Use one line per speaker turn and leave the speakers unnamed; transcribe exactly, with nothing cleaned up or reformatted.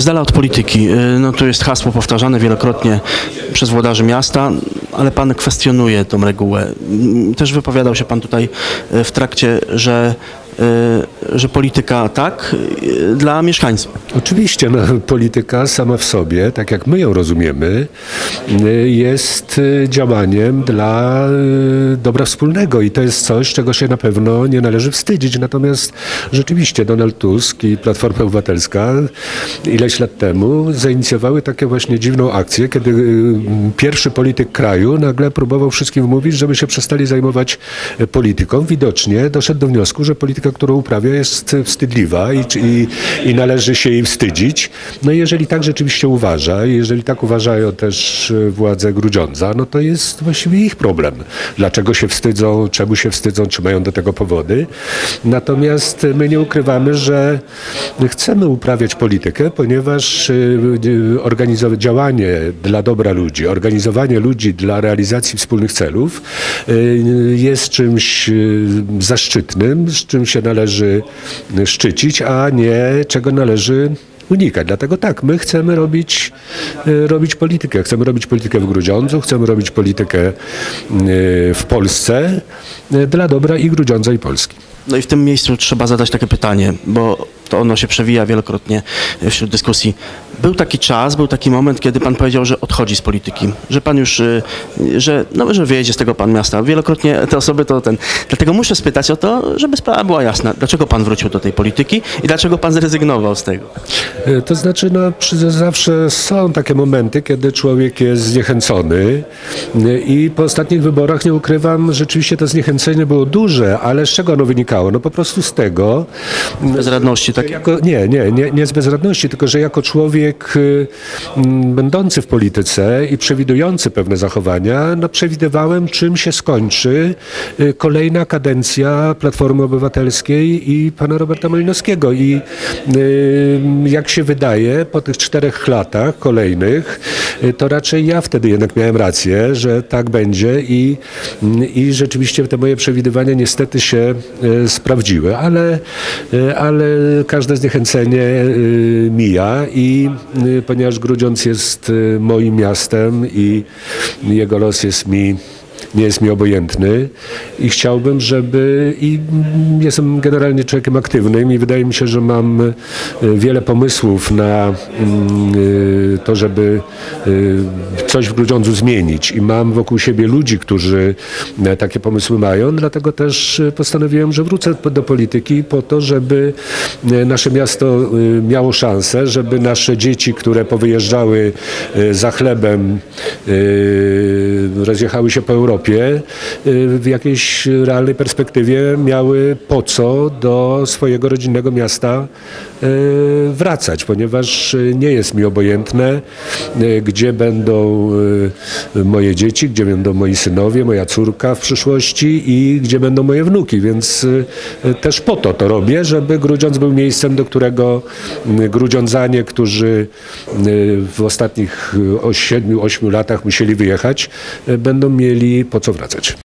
Z dala od polityki. No tu jest hasło powtarzane wielokrotnie przez włodarzy miasta, ale pan kwestionuje tą regułę. Też wypowiadał się pan tutaj w trakcie, że że polityka tak dla mieszkańców.
Oczywiście no, polityka sama w sobie, tak jak my ją rozumiemy, jest działaniem dla dobra wspólnego i to jest coś, czego się na pewno nie należy wstydzić. Natomiast rzeczywiście Donald Tusk i Platforma Obywatelska ileś lat temu zainicjowały takie właśnie dziwną akcję, kiedy pierwszy polityk kraju nagle próbował wszystkim wmówić, żeby się przestali zajmować polityką. Widocznie doszedł do wniosku, że polityka, którą uprawia, jest wstydliwa i, i, i należy się jej wstydzić. No i jeżeli tak rzeczywiście uważa, jeżeli tak uważają też władze Grudziądza, no to jest właściwie ich problem. Dlaczego się wstydzą, czemu się wstydzą, czy mają do tego powody. Natomiast my nie ukrywamy, że chcemy uprawiać politykę, ponieważ organizowanie działanie dla dobra ludzi, organizowanie ludzi dla realizacji wspólnych celów jest czymś zaszczytnym, z czym się należy szczycić, a nie czego należy unikać. Dlatego tak, my chcemy robić, robić politykę. Chcemy robić politykę w Grudziądzu, chcemy robić politykę w Polsce dla dobra i Grudziądza, i Polski.
No i w tym miejscu trzeba zadać takie pytanie, bo to ono się przewija wielokrotnie wśród dyskusji. Był taki czas, był taki moment, kiedy pan powiedział, że odchodzi z polityki, że pan już, że, no, że wyjedzie z tego pan miasta. Wielokrotnie te osoby to ten... Dlatego muszę spytać o to, żeby sprawa była jasna. Dlaczego pan wrócił do tej polityki i dlaczego pan zrezygnował z tego?
To znaczy, no, zawsze są takie momenty, kiedy człowiek jest zniechęcony i po ostatnich wyborach, nie ukrywam, rzeczywiście to zniechęcenie było duże, ale z czego ono wynikało? No po prostu z tego...
Bezradności, tak?
Jako, nie, nie, nie, nie z bezradności, tylko że jako człowiek y, będący w polityce i przewidujący pewne zachowania, no przewidywałem, czym się skończy y, kolejna kadencja Platformy Obywatelskiej i pana Roberta Malinowskiego. I y, jak się wydaje, po tych czterech latach kolejnych, y, to raczej ja wtedy jednak miałem rację, że tak będzie i, y, i rzeczywiście te moje przewidywania niestety się y, sprawdziły, ale, y, ale każde zniechęcenie y, mija i y, ponieważ Grudziądz jest y, moim miastem i jego los jest mi nie jest mi obojętny i chciałbym, żeby i jestem generalnie człowiekiem aktywnym i wydaje mi się, że mam wiele pomysłów na to, żeby coś w Grudziądzu zmienić i mam wokół siebie ludzi, którzy takie pomysły mają, dlatego też postanowiłem, że wrócę do polityki po to, żeby nasze miasto miało szansę, żeby nasze dzieci, które powyjeżdżały za chlebem, rozjechały się po Europie, w jakiejś realnej perspektywie miały po co do swojego rodzinnego miasta wracać, ponieważ nie jest mi obojętne, gdzie będą moje dzieci, gdzie będą moi synowie, moja córka w przyszłości i gdzie będą moje wnuki, więc też po to to robię, żeby Grudziądz był miejscem, do którego grudziądzanie, którzy w ostatnich siedmiu, ośmiu latach musieli wyjechać, będą mieli po co wracać.